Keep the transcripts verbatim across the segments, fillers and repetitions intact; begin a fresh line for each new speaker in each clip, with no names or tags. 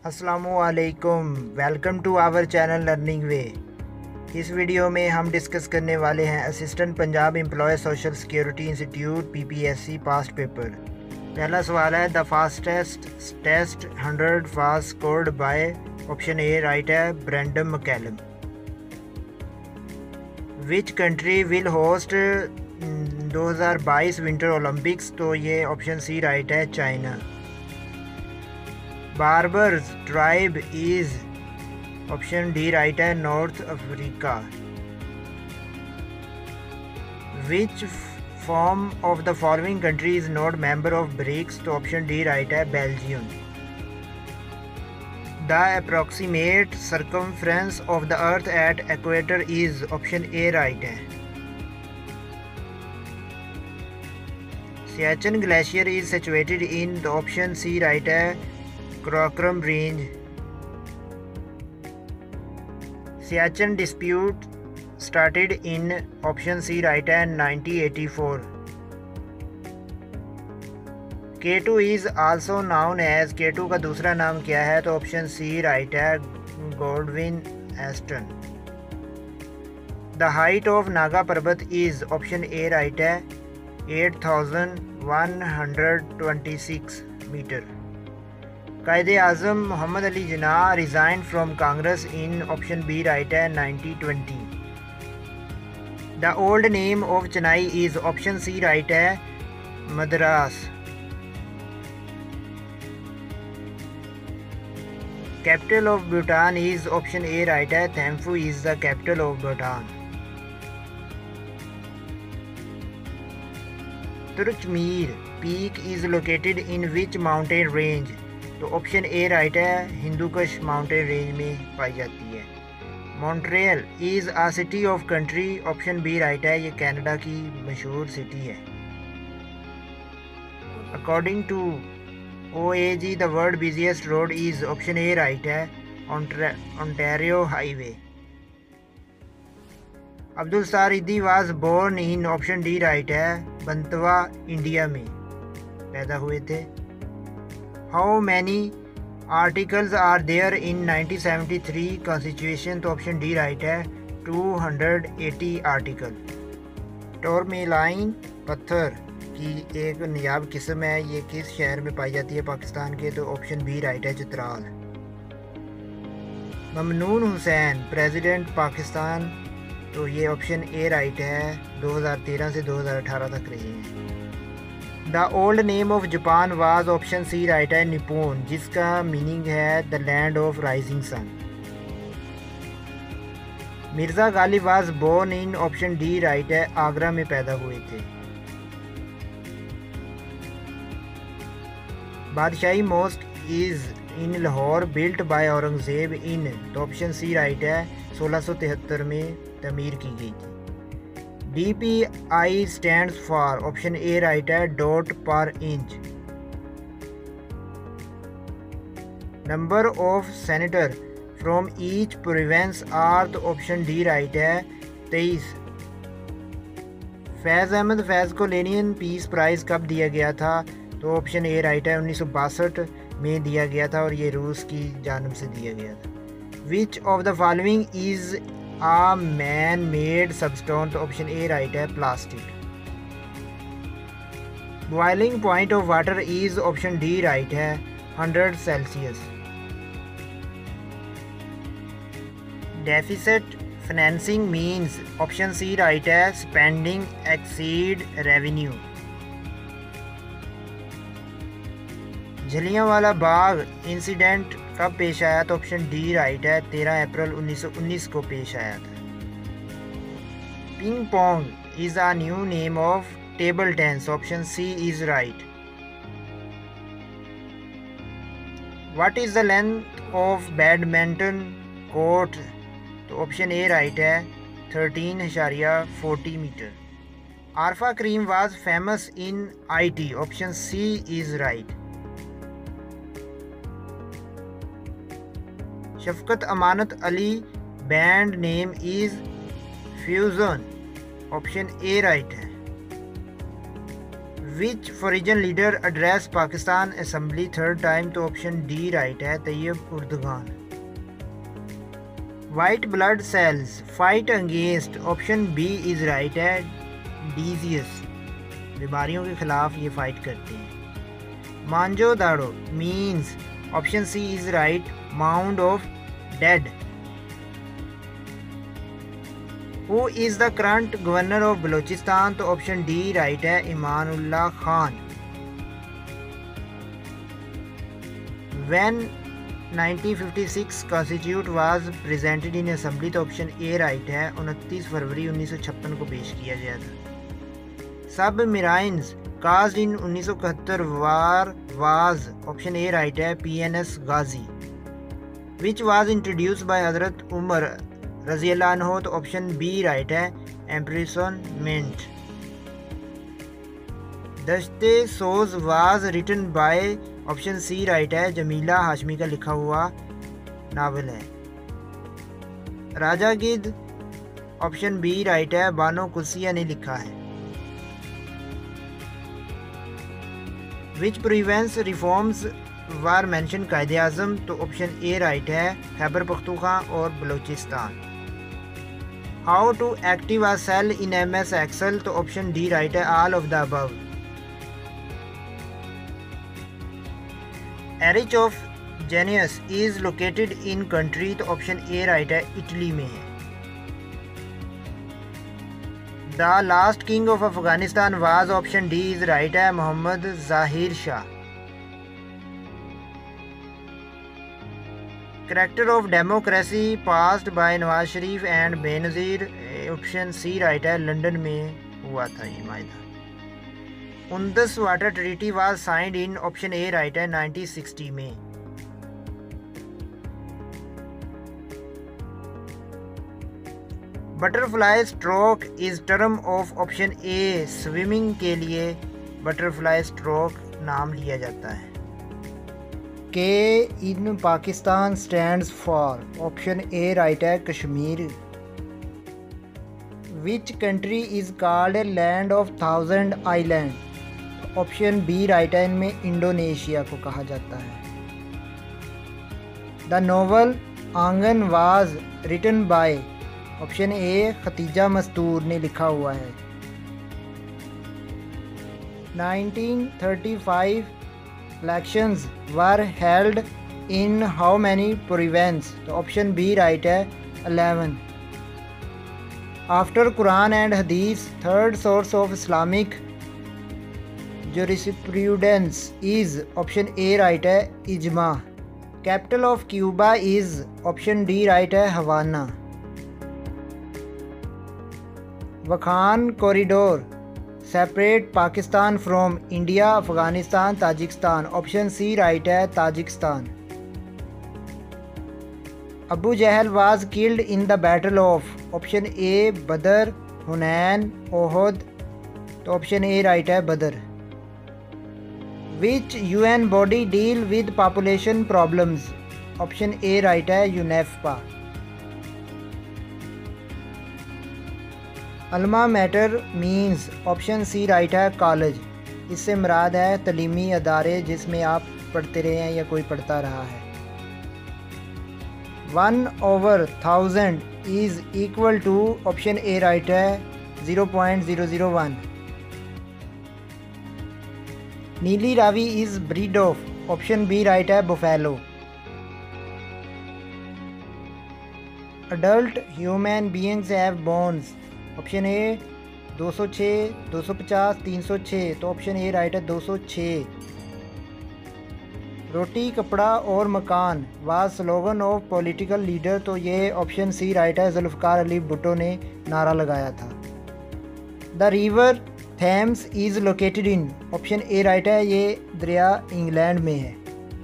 अस्सलामुअलैकुम, welcome to our channel learning way. इस वीडियो में हम डिस्कस करने वाले हैं assistant Punjab employ social security institute PPSC past paper. पहला सवाल है, the fastest test hundred was scored by option A right है Brendon McCullum. Which country will host दो हज़ार बाईस विंटर ओलंपिक्स, तो ये ऑप्शन सी राइट है China. Berbers tribe is option D right है North Africa. Which form of the following country is not member of BRICS, तो option D right है Belgium. The approximate circumference of the earth at equator is option A right है। Siachen glacier is situated in, the option C right है Karakoram range. Siachen dispute started in option C right है nineteen eighty-four. K two is also known as, K two का दूसरा नाम क्या है, तो option C right है Godwin Ashton. The height of Naga Parbat is option A right है eight thousand one hundred twenty-six metre. कायदे आज़म Mohammad Ali Jinnah resign from Congress in, option B right है nineteen twenty. The old name of Chennai is, option C right है Madras. Capital of Bhutan is, option A right है Thimphu is the capital of Bhutan. Tirichmir peak is located in which mountain range, तो option A right है Hindukush mountain range में पाई जाती है। Montreal is a city of country, option B right है ये Canada की मशहूर सिटी है। According to O A G the world busiest road is, option A right है Ontario highway. Abdul Sattar Edhi was born in, option D right है Bantva India में पैदा हुए थे। How many articles are there in nineteen seventy three constitution, तो option D right है two hundred eighty article. Tourmaline पत्थर की एक नायाब किस्म है, ये किस शहर में पाई जाती है पाकिस्तान के, तो ऑप्शन बी राइट है चित्राल। ममनून हुसैन प्रेसिडेंट पाकिस्तान, तो ये ऑप्शन ए राइट है दो हज़ार तेरह से दो हज़ार अठारह तक रहे हैं। The old name of Japan was, option C right है निप्पॉन, जिसका मीनिंग है the land of rising sun. Mirza Ghalib was born in, option D right है आगरा में पैदा हुए थे। Badshahi mosque is in Lahore built by Aurangzeb in, तो ऑप्शन सी राइट है सोलह सौ तिहत्तर में तमीर की गई थी। D P I stands for, option A right है dot per inch. Number of senator from each province are, तो ऑप्शन डी राइट है तेईस। फैज़ अहमद फैज़ को लेनियन पीस प्राइज़ कब दिया गया था, तो ऑप्शन ए राइट है उन्नीस सौ बासठ में दिया गया था और ये रूस की जानब से दिया गया था। Which of the following is a man made substance, तो ऑप्शन ए राइट है plastic. Boiling point of water is, option D right है hundred Celsius. Deficit financing means, option C right है spending exceed revenue. Jallianwala Bagh incident कब पेश आया, तो option D right है तेरह अप्रैल उन्नीस सौ उन्नीस को पेश आया था। Ping pong is a new name of table tennis, option C is right. What is the length of badminton court, तो ऑप्शन ए राइट है थर्टीन इशारिया forty metre. Arfa Karim was famous in I T, option C is right. Shafqat Amanat Ali band name is fusion, option A right है। Which foreign leader address Pakistan assembly third time? तो option D right है, Tayyip उर्दगान। White blood cells fight against, option B is right है, disease, बीमारियों के खिलाफ ये fight करते हैं। Mohenjo Daro means, option C is right, mound of dead. Who is the current governor of Balochistan? तो ऑप्शन डी राइट है, Amanullah Khan. When nineteen fifty six constitute was presented in assembly? तो ऑप्शन ए राइट है, उनतीस फरवरी उन्नीस सौ छप्पन को पेश किया गया था। सब मिराइन्स कास्ट इन उन्नीस सौ इकहत्तर war was? Option A right है, P N S Ghazi. Which was introduced by Hazrat Umar रजी अल्लाह अन्हु? तो ऑप्शन बी राइट है, imprisonment. Dashte Soz was written by? Option C right है, जमीला हाशमी का लिखा हुआ नावल है। राजा गिद्ध, ऑप्शन बी राइट है, बानो कुसिया ने लिखा है। विच प्रिवेंस रिफॉर्म्स वार मेंशन कायदे आज़म? तो ऑप्शन ए राइट है, खैबर पख्तूनख्वा और Balochistan. How to active a cell in M S Excel? तो ऑप्शन डी राइट है, all of the above. Arch of genius is located in country? तो ऑप्शन ए राइट है, Italy में है। The last king of Afghanistan was? Option D is right है, Mohammad Zahir Shah. Character of democracy passed by Nawaz Sharif and Benazir? Option C right है, London में हुआ था ये मायदा। Indus water treaty was signed in? Option A right है, नाइनटीन सिक्सटी में। Butterfly stroke is term of? Option A swimming के लिए बटरफ्लाई स्ट्रोक नाम लिया जाता है। K in Pakistan stands for? Option A right है, Kashmir. Which country is called land of thousand island? Option B right है, इनमें इंडोनेशिया को कहा जाता है। The novel Aangan was written by? Option A Khatija Mastoor ने लिखा हुआ है। Nineteen thirty five elections were held in how many province? तो ऑप्शन बी राइट है, eleven. After Quran and Hadith third source of Islamic jurisprudence is? Option A right है, इजमा। Capital of Cuba is? Option D right है, Havana. Wakhan corridor separate Pakistan from India, Afghanistan, Tajikistan? Option C right है, Tajikistan. Abu Jahl was killed in the battle of? Option A Badr, Hunain, Uhud? तो option A right है, बदर। Which U N body deal with population problems? Option A right है, UNFPA. Alma mater means? Option C right है, college. इससे मुराद है तलीमी अदारे जिसमें आप पढ़ते रहे हैं या कोई पढ़ता रहा है। One over thousand is equal to? Option A right है, zero point zero zero one. Nili Ravi is breed of? Option B right है, buffalo. Adult human beings have bones? Option A दो सौ छः, दो सौ पचास, तीन सौ छः? तो ऑप्शन ए राइट है, दो सौ छः। रोटी कपड़ा और मकान was slogan of political leader? तो ये ऑप्शन सी राइट है, जुल्फ़िकार अली भुट्टो ने नारा लगाया था। The river Thames is located in? Option A right है, ये दरिया इंग्लैंड में है।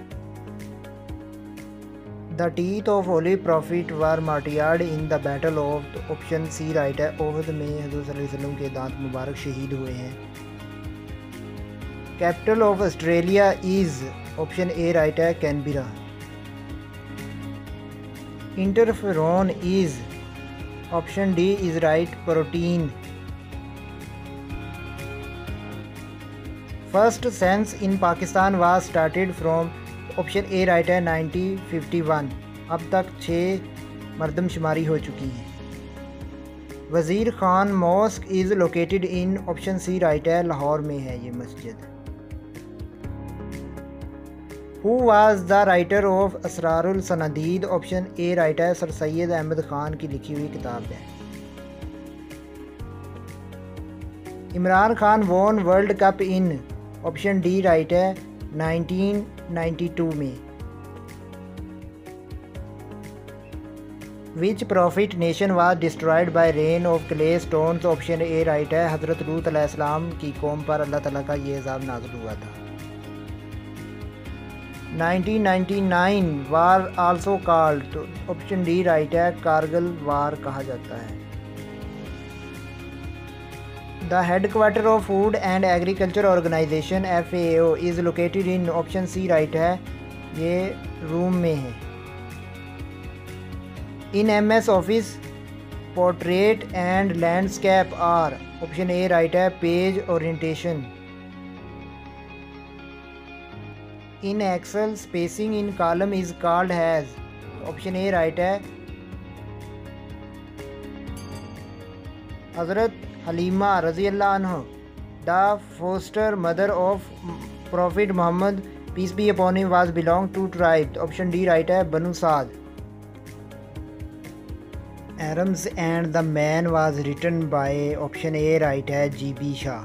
The teeth of holy prophet were martyred in the battle of? तो ऑप्शन सी राइट है, ओहद में हज़रत सल्लल्लाहु अलैहि वसल्लम के दांत मुबारक शहीद हुए हैं। Capital of Australia is? Option A right है, Canberra. Interferon is? Option D is right, protein. First census in Pakistan was started from, option A right है नाइनटीन फिफ्टी वन। अब तक छः मरदमशुमारी हो चुकी है। Wazir Khan mosque is located in, option C right है, लाहौर में है ये मस्जिद। Who was the writer of Asarul Sanadid, option A right है, सर सैयद अहमद ख़ान की लिखी हुई किताब है। Imran Khan won world cup in, option D right है, नाइनटीन नाइंटी टू में। Which prophet nation was destroyed by rain of clay stones, option A right है, हज़रत लूत अलैहिस्सलाम की कौम पर अल्लाह ताला का ये अज़ाब नाज़िल हुआ था। Nineteen ninety nine war also called, option D right है, कारगिल वार कहा जाता है। The headquarter of food and agriculture organization F A O is located in, option C right है, ये रूम में है। In M S office portrait and landscape are, option A right है, page orientation. In excel spacing in column is called has, option A right है, हज़रत Halima रज़ी अल्लाह अन्हा the foster mother of prophet Muhammad peace be upon him was belong to tribe, option D right है, Banu Saad. Arms and the man was written by, option A right है, G B Shaw.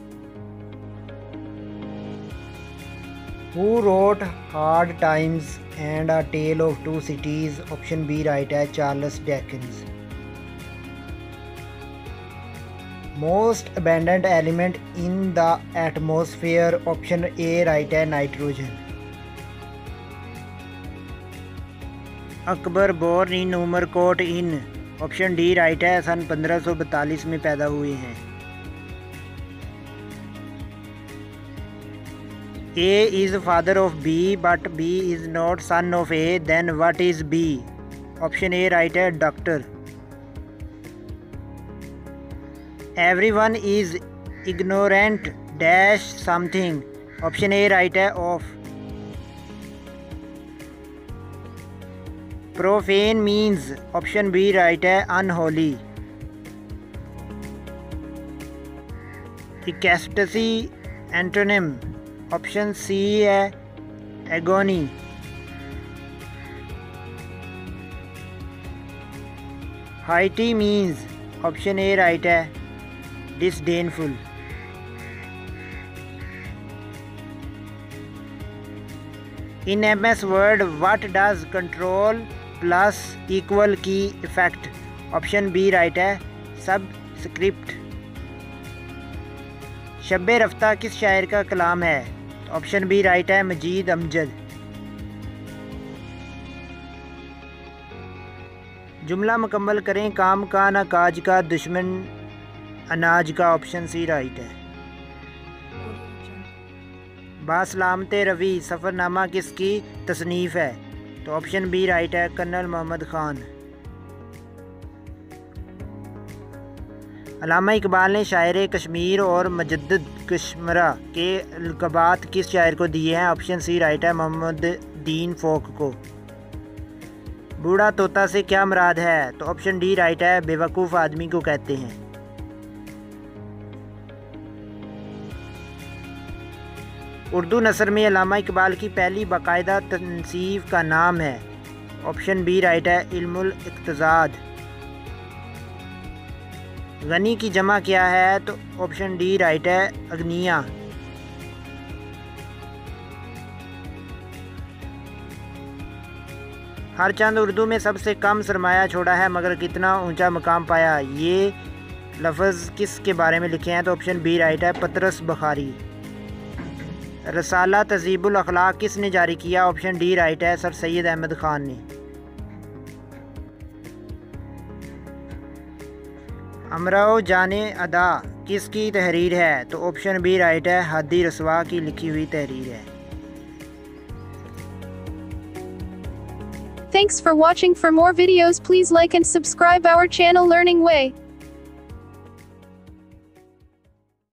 Who wrote hard times and a tale of two cities, option B right है, Charles Dickens. Most abundant element in the atmosphere, option A right है, nitrogen. Akbar born in Umarkot in, option D right है, सन पंद्रह सौ बैतालीस में पैदा हुए हैं। A is father of B but B is not son of A, then what is B, option A right है, daughter. Everyone is ignorant dash something, option A right है, of. Profane means, option B right है, unholy. Ecstasy antonym, option C है, agony. Haughty means, option A right है, disdainful। In M S Word, what does control plus equal की effect, option B right है, subscript. शब्बे रफ्ता किस शायर का कलाम है, ऑप्शन बी राइट है, मजीद अमजद। जुमला मुकम्मल करें, काम का ना काज का दुश्मन अनाज का, ऑप्शन सी राइट है। बासलामते रवि सफ़रनामा किसकी तसनीफ़ है, तो ऑप्शन बी राइट है, कर्नल मोहम्मद ख़ान। अल्लामा इकबाल ने शायर कश्मीर और मुजद्दिद कश्मरा के लक़बात किस शायर को दिए हैं, ऑप्शन सी राइट है, मोहम्मद दीन फ़ोक को। बूढ़ा तोता से क्या मुराद है, तो ऑप्शन डी राइट है, बेवकूफ़ आदमी को कहते हैं। उर्दू नसर में अल्लामा इकबाल की पहली बाकायदा तनसीफ का नाम है, ऑप्शन बी राइट है, इल्मुल इक्तिसाद। गनी की जमा क्या है, तो ऑप्शन डी राइट है, अगनिया। हर चंद उर्दू में सबसे कम सरमाया छोड़ा है मगर कितना ऊंचा मुकाम पाया, ये लफ्ज़ किस के बारे में लिखे हैं, तो ऑप्शन बी राइट है, पतरस बुखारी। रसाला तज़ीबुल अखलाक किसने जारी किया, ऑप्शन डी राइट है, सर सैयद अहमद ख़ान ने। अमराओ जाने अदा किसकी तहरीर है, तो ऑप्शन बी राइट है, हादी रसवा की लिखी हुई तहरीर है।
Thanks for watching. For more videos, please like and subscribe our channel Learning Way.